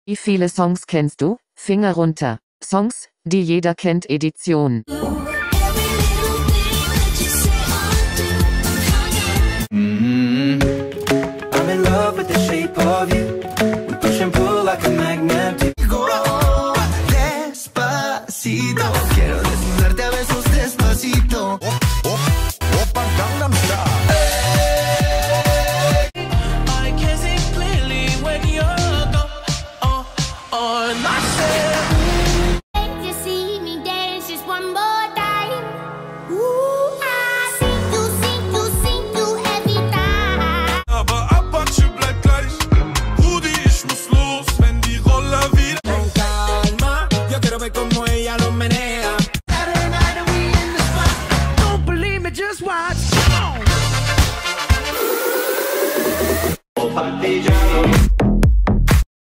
Wie viele Songs kennst du? Finger runter. Songs, die jeder kennt, Edition. I'm in love with the shape of you. We push and pull like a magnet. Despacito.